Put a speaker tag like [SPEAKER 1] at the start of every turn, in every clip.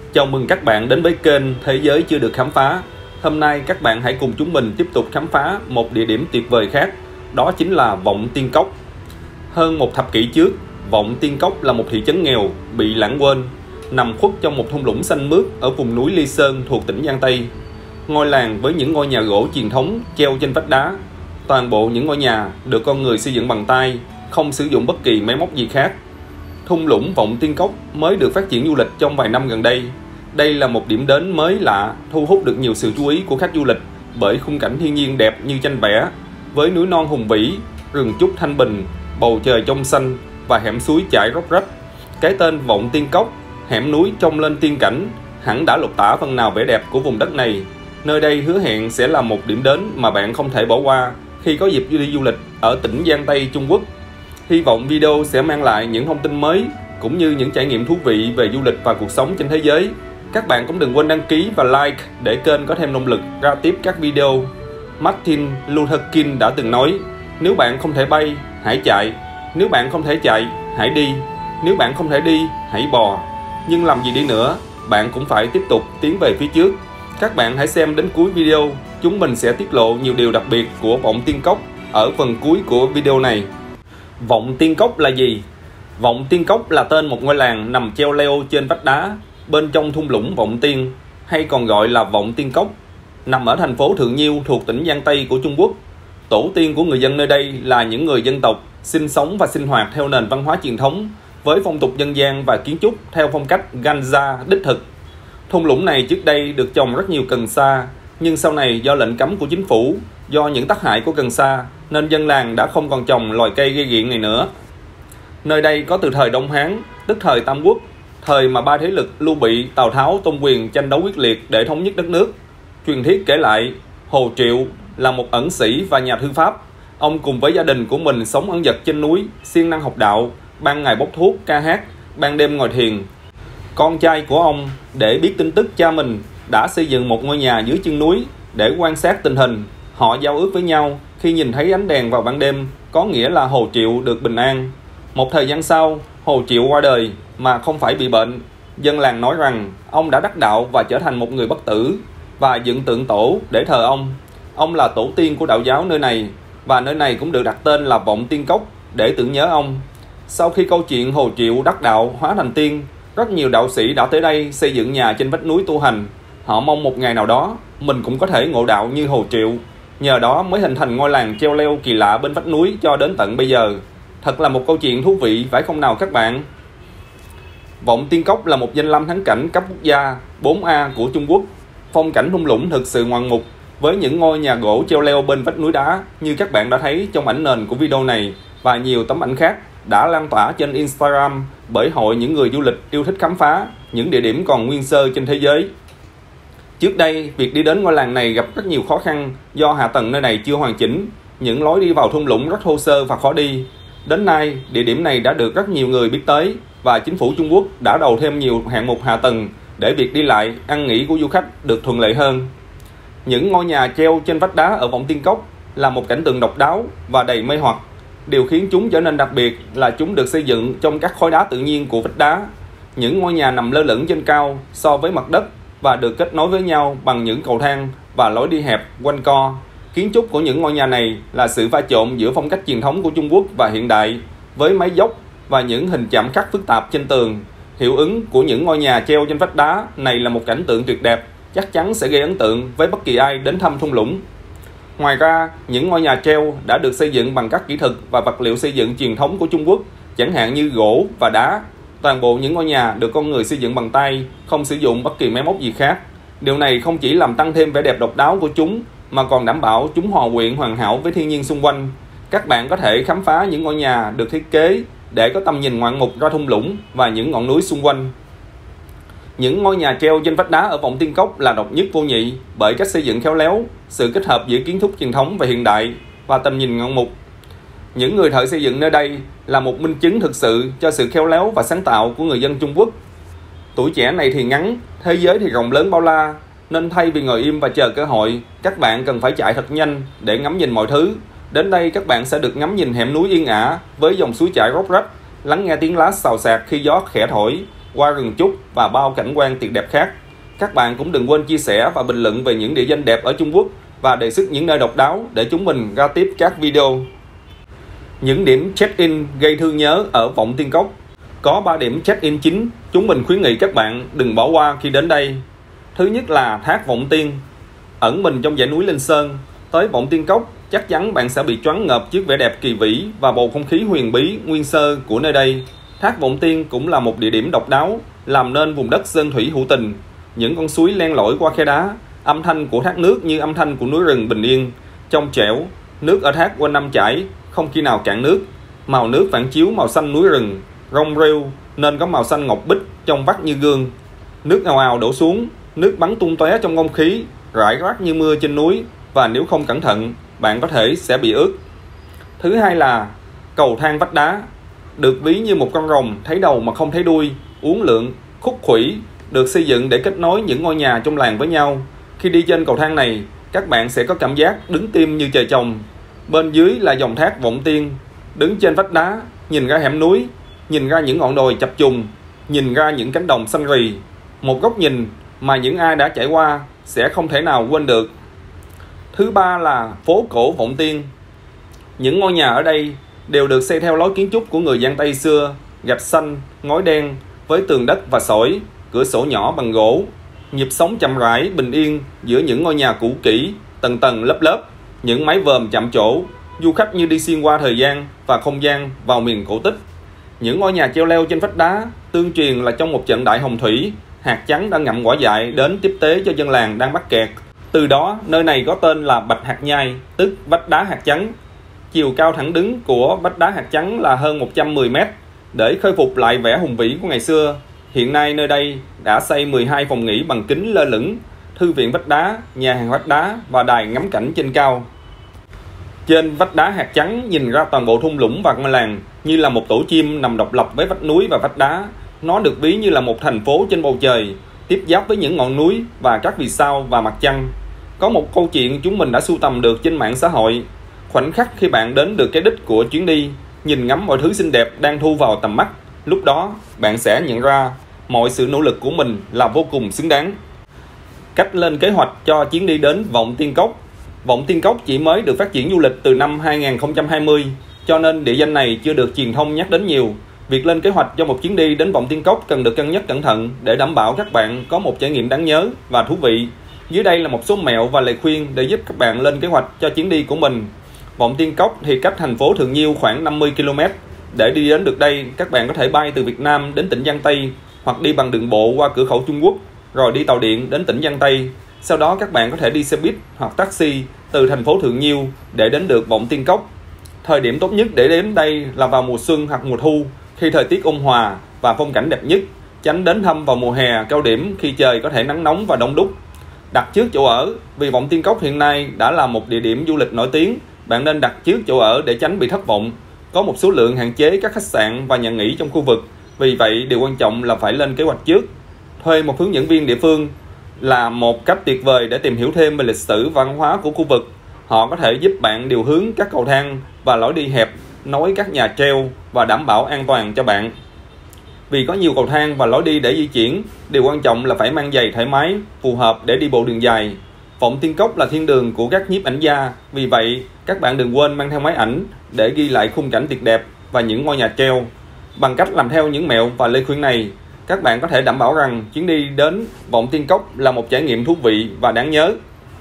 [SPEAKER 1] Chào mừng các bạn đến với kênh Thế giới chưa được khám phá. Hôm nay các bạn hãy cùng chúng mình tiếp tục khám phá một địa điểm tuyệt vời khác, đó chính là Vọng Tiên Cốc. Hơn một thập kỷ trước, Vọng Tiên Cốc là một thị trấn nghèo bị lãng quên, nằm khuất trong một thung lũng xanh mướt ở vùng núi Ly Sơn thuộc tỉnh Giang Tây. Ngôi làng với những ngôi nhà gỗ truyền thống treo trên vách đá. Toàn bộ những ngôi nhà được con người xây dựng bằng tay, không sử dụng bất kỳ máy móc gì khác. Thung lũng Vọng Tiên Cốc mới được phát triển du lịch trong vài năm gần đây. Đây là một điểm đến mới lạ, thu hút được nhiều sự chú ý của khách du lịch bởi khung cảnh thiên nhiên đẹp như tranh vẽ, với núi non hùng vĩ, rừng trúc thanh bình, bầu trời trong xanh và hẻm suối chảy róc rách. Cái tên Vọng Tiên Cốc, hẻm núi trông lên tiên cảnh, hẳn đã lột tả phần nào vẻ đẹp của vùng đất này. Nơi đây hứa hẹn sẽ là một điểm đến mà bạn không thể bỏ qua khi có dịp đi du lịch ở tỉnh Giang Tây, Trung Quốc. Hy vọng video sẽ mang lại những thông tin mới cũng như những trải nghiệm thú vị về du lịch và cuộc sống trên thế giới. Các bạn cũng đừng quên đăng ký và like để kênh có thêm động lực ra tiếp các video. Martin Luther King đã từng nói: nếu bạn không thể bay, hãy chạy. Nếu bạn không thể chạy, hãy đi. Nếu bạn không thể đi, hãy bò. Nhưng làm gì đi nữa, bạn cũng phải tiếp tục tiến về phía trước. Các bạn hãy xem đến cuối video, chúng mình sẽ tiết lộ nhiều điều đặc biệt của Vọng Tiên Cốc ở phần cuối của video này. Vọng Tiên Cốc là gì? Vọng Tiên Cốc là tên một ngôi làng nằm treo leo trên vách đá bên trong thung lũng Vọng Tiên, hay còn gọi là Vọng Tiên Cốc, nằm ở thành phố Thượng Nhiêu thuộc tỉnh Giang Tây của Trung Quốc. Tổ tiên của người dân nơi đây là những người dân tộc sinh sống và sinh hoạt theo nền văn hóa truyền thống, với phong tục dân gian và kiến trúc theo phong cách Ganza đích thực. Thung lũng này trước đây được trồng rất nhiều cần sa, nhưng sau này do lệnh cấm của chính phủ, do những tác hại của cần sa, nên dân làng đã không còn trồng loài cây gây nghiện này nữa. Nơi đây có từ thời Đông Hán, tức thời Tam Quốc, thời mà ba thế lực Lưu Bị, Tào Tháo, Tôn Quyền tranh đấu quyết liệt để thống nhất đất nước. Truyền thuyết kể lại, Hồ Triệu là một ẩn sĩ và nhà thư pháp. Ông cùng với gia đình của mình sống ẩn dật trên núi, siêng năng học đạo, ban ngày bốc thuốc, ca hát, ban đêm ngồi thiền. Con trai của ông, để biết tin tức cha mình, đã xây dựng một ngôi nhà dưới chân núi để quan sát tình hình. Họ giao ước với nhau, khi nhìn thấy ánh đèn vào ban đêm, có nghĩa là Hồ Triệu được bình an. Một thời gian sau, Hồ Triệu qua đời mà không phải bị bệnh. Dân làng nói rằng ông đã đắc đạo và trở thành một người bất tử, và dựng tượng tổ để thờ ông. Ông là tổ tiên của đạo giáo nơi này, và nơi này cũng được đặt tên là Vọng Tiên Cốc để tưởng nhớ ông. Sau khi câu chuyện Hồ Triệu đắc đạo hóa thành tiên, rất nhiều đạo sĩ đã tới đây xây dựng nhà trên vách núi tu hành. Họ mong một ngày nào đó mình cũng có thể ngộ đạo như Hồ Triệu. Nhờ đó mới hình thành ngôi làng treo leo kỳ lạ bên vách núi cho đến tận bây giờ. Thật là một câu chuyện thú vị phải không nào các bạn? Vọng Tiên Cốc là một danh lam thắng cảnh cấp quốc gia 4A của Trung Quốc. Phong cảnh thung lũng thực sự ngoạn mục, với những ngôi nhà gỗ treo leo bên vách núi đá như các bạn đã thấy trong ảnh nền của video này, và nhiều tấm ảnh khác đã lan tỏa trên Instagram bởi hội những người du lịch yêu thích khám phá những địa điểm còn nguyên sơ trên thế giới. Trước đây, việc đi đến ngôi làng này gặp rất nhiều khó khăn do hạ tầng nơi này chưa hoàn chỉnh. Những lối đi vào thung lũng rất thô sơ và khó đi. Đến nay, địa điểm này đã được rất nhiều người biết tới, và chính phủ Trung Quốc đã đầu thêm nhiều hạng mục hạ tầng để việc đi lại, ăn nghỉ của du khách được thuận lợi hơn. Những ngôi nhà treo trên vách đá ở Vọng Tiên Cốc là một cảnh tượng độc đáo và đầy mê hoặc. Điều khiến chúng trở nên đặc biệt là chúng được xây dựng trong các khối đá tự nhiên của vách đá. Những ngôi nhà nằm lơ lửng trên cao so với mặt đất và được kết nối với nhau bằng những cầu thang và lối đi hẹp quanh co. Kiến trúc của những ngôi nhà này là sự pha trộn giữa phong cách truyền thống của Trung Quốc và hiện đại, với mái dốc và những hình chạm khắc phức tạp trên tường. Hiệu ứng của những ngôi nhà treo trên vách đá này là một cảnh tượng tuyệt đẹp, chắc chắn sẽ gây ấn tượng với bất kỳ ai đến thăm thung lũng. Ngoài ra, những ngôi nhà treo đã được xây dựng bằng các kỹ thuật và vật liệu xây dựng truyền thống của Trung Quốc, chẳng hạn như gỗ và đá. Toàn bộ những ngôi nhà được con người xây dựng bằng tay, không sử dụng bất kỳ máy móc gì khác. Điều này không chỉ làm tăng thêm vẻ đẹp độc đáo của chúng, mà còn đảm bảo chúng hòa quyện hoàn hảo với thiên nhiên xung quanh. Các bạn có thể khám phá những ngôi nhà được thiết kế để có tầm nhìn ngoạn mục ra thung lũng và những ngọn núi xung quanh. Những ngôi nhà treo trên vách đá ở Vọng Tiên Cốc là độc nhất vô nhị bởi cách xây dựng khéo léo, sự kết hợp giữa kiến trúc truyền thống và hiện đại, và tầm nhìn ngoạn mục. Những người thợ xây dựng nơi đây là một minh chứng thực sự cho sự khéo léo và sáng tạo của người dân Trung Quốc. Tuổi trẻ này thì ngắn, thế giới thì rộng lớn bao la, nên thay vì ngồi im và chờ cơ hội, các bạn cần phải chạy thật nhanh để ngắm nhìn mọi thứ. Đến đây các bạn sẽ được ngắm nhìn hẻm núi yên ả với dòng suối chảy róc rách, lắng nghe tiếng lá xào xạc khi gió khẽ thổi, qua rừng trúc và bao cảnh quan tuyệt đẹp khác. Các bạn cũng đừng quên chia sẻ và bình luận về những địa danh đẹp ở Trung Quốc và đề xuất những nơi độc đáo để chúng mình ra tiếp các video. Những điểm check-in gây thương nhớ ở Vọng Tiên Cốc. Có 3 điểm check-in chính chúng mình khuyến nghị các bạn đừng bỏ qua khi đến đây. Thứ nhất là thác Vọng Tiên. Ẩn mình trong dãy núi Linh Sơn, tới Vọng Tiên Cốc chắc chắn bạn sẽ bị choáng ngợp trước vẻ đẹp kỳ vĩ và bầu không khí huyền bí nguyên sơ của nơi đây. Thác Vọng Tiên cũng là một địa điểm độc đáo, làm nên vùng đất sơn thủy hữu tình. Những con suối len lỏi qua khe đá, âm thanh của thác nước như âm thanh của núi rừng bình yên, trong trẻo. Nước ở thác quanh năm chảy, không khi nào cạn nước. Màu nước phản chiếu màu xanh núi rừng, rong rêu nên có màu xanh ngọc bích trong vắt như gương. Nước ào ào đổ xuống, nước bắn tung tóe trong không khí, rải rác như mưa trên núi, và nếu không cẩn thận, bạn có thể sẽ bị ướt. Thứ hai là cầu thang vách đá, được ví như một con rồng thấy đầu mà không thấy đuôi, uốn lượn, khúc khuỷu, được xây dựng để kết nối những ngôi nhà trong làng với nhau. Khi đi trên cầu thang này, các bạn sẽ có cảm giác đứng tim như trời trồng. Bên dưới là dòng thác Vọng Tiên, đứng trên vách đá, nhìn ra hẻm núi, nhìn ra những ngọn đồi chập trùng, nhìn ra những cánh đồng xanh rì. Một góc nhìn mà những ai đã trải qua sẽ không thể nào quên được. Thứ ba là phố cổ Vọng Tiên. Những ngôi nhà ở đây đều được xây theo lối kiến trúc của người Giang Tây xưa, gạch xanh, ngói đen, với tường đất và sỏi, cửa sổ nhỏ bằng gỗ. Nhịp sống chậm rãi, bình yên giữa những ngôi nhà cũ kỹ, tầng tầng lớp lớp, những mái vòm chạm trổ, du khách như đi xuyên qua thời gian và không gian vào miền cổ tích. Những ngôi nhà treo leo trên vách đá tương truyền là trong một trận đại hồng thủy, hạt trắng đã ngậm quả dại đến tiếp tế cho dân làng đang mắc kẹt. Từ đó, nơi này có tên là Bạch Hạc Nhai, tức vách đá hạt trắng. Chiều cao thẳng đứng của vách đá hạt trắng là hơn 110 m. Để khôi phục lại vẻ hùng vĩ của ngày xưa, hiện nay nơi đây đã xây 12 phòng nghỉ bằng kính lơ lửng, thư viện vách đá, nhà hàng vách đá và đài ngắm cảnh trên cao. Trên vách đá hạt trắng nhìn ra toàn bộ thung lũng và ngôi làng như là một tổ chim nằm độc lập với vách núi và vách đá. Nó được ví như là một thành phố trên bầu trời, tiếp giáp với những ngọn núi và các vì sao và mặt trăng. Có một câu chuyện chúng mình đã sưu tầm được trên mạng xã hội. Khoảnh khắc khi bạn đến được cái đích của chuyến đi, nhìn ngắm mọi thứ xinh đẹp đang thu vào tầm mắt, lúc đó bạn sẽ nhận ra mọi sự nỗ lực của mình là vô cùng xứng đáng. Cách lên kế hoạch cho chuyến đi đến Vọng Tiên Cốc. Vọng Tiên Cốc chỉ mới được phát triển du lịch từ năm 2020, cho nên địa danh này chưa được truyền thông nhắc đến nhiều. Việc lên kế hoạch cho một chuyến đi đến Vọng Tiên Cốc cần được cân nhắc cẩn thận để đảm bảo các bạn có một trải nghiệm đáng nhớ và thú vị. Dưới đây là một số mẹo và lời khuyên để giúp các bạn lên kế hoạch cho chuyến đi của mình. Vọng Tiên Cốc thì cách thành phố Thượng Nhiêu khoảng 50 km. Để đi đến được đây, các bạn có thể bay từ Việt Nam đến tỉnh Giang Tây, hoặc đi bằng đường bộ qua cửa khẩu Trung Quốc, rồi đi tàu điện đến tỉnh Giang Tây. Sau đó các bạn có thể đi xe buýt hoặc taxi từ thành phố Thượng Nhiêu để đến được Vọng Tiên Cốc. Thời điểm tốt nhất để đến đây là vào mùa xuân hoặc mùa thu, khi thời tiết ôn hòa và phong cảnh đẹp nhất, tránh đến thăm vào mùa hè cao điểm khi trời có thể nắng nóng và đông đúc. Đặt trước chỗ ở, vì Vọng Tiên Cốc hiện nay đã là một địa điểm du lịch nổi tiếng, bạn nên đặt trước chỗ ở để tránh bị thất vọng. Có một số lượng hạn chế các khách sạn và nhà nghỉ trong khu vực, vì vậy điều quan trọng là phải lên kế hoạch trước. Thuê một hướng dẫn viên địa phương là một cách tuyệt vời để tìm hiểu thêm về lịch sử và văn hóa của khu vực. Họ có thể giúp bạn điều hướng các cầu thang và lối đi hẹp, nối các nhà treo và đảm bảo an toàn cho bạn. Vì có nhiều cầu thang và lối đi để di chuyển, điều quan trọng là phải mang giày thoải mái, phù hợp để đi bộ đường dài. Vọng Tiên Cốc là thiên đường của các nhiếp ảnh gia, vì vậy các bạn đừng quên mang theo máy ảnh để ghi lại khung cảnh tuyệt đẹp và những ngôi nhà treo. Bằng cách làm theo những mẹo và lời khuyên này, các bạn có thể đảm bảo rằng chuyến đi đến Vọng Tiên Cốc là một trải nghiệm thú vị và đáng nhớ.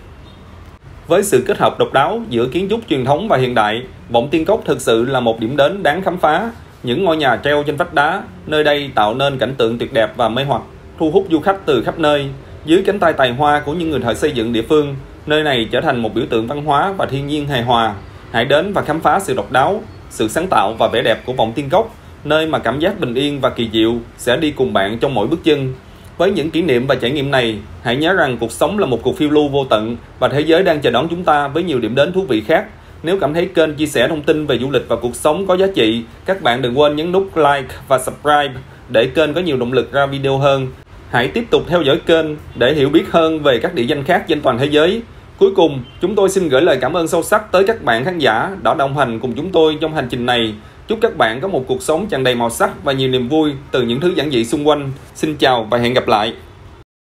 [SPEAKER 1] Với sự kết hợp độc đáo giữa kiến trúc truyền thống và hiện đại, Vọng Tiên Cốc thực sự là một điểm đến đáng khám phá. Những ngôi nhà treo trên vách đá nơi đây tạo nên cảnh tượng tuyệt đẹp và mê hoặc, thu hút du khách từ khắp nơi. Dưới cánh tay tài hoa của những người thợ xây dựng địa phương, nơi này trở thành một biểu tượng văn hóa và thiên nhiên hài hòa. Hãy đến và khám phá sự độc đáo, sự sáng tạo và vẻ đẹp của Vọng Tiên Cốc, nơi mà cảm giác bình yên và kỳ diệu sẽ đi cùng bạn trong mỗi bước chân. Với những kỷ niệm và trải nghiệm này, hãy nhớ rằng cuộc sống là một cuộc phiêu lưu vô tận và thế giới đang chờ đón chúng ta với nhiều điểm đến thú vị khác. Nếu cảm thấy kênh chia sẻ thông tin về du lịch và cuộc sống có giá trị, các bạn đừng quên nhấn nút like và subscribe để kênh có nhiều động lực ra video hơn. Hãy tiếp tục theo dõi kênh để hiểu biết hơn về các địa danh khác trên toàn thế giới. Cuối cùng, chúng tôi xin gửi lời cảm ơn sâu sắc tới các bạn khán giả đã đồng hành cùng chúng tôi trong hành trình này. Chúc các bạn có một cuộc sống tràn đầy màu sắc và nhiều niềm vui từ những thứ giản dị xung quanh. Xin chào và hẹn gặp lại.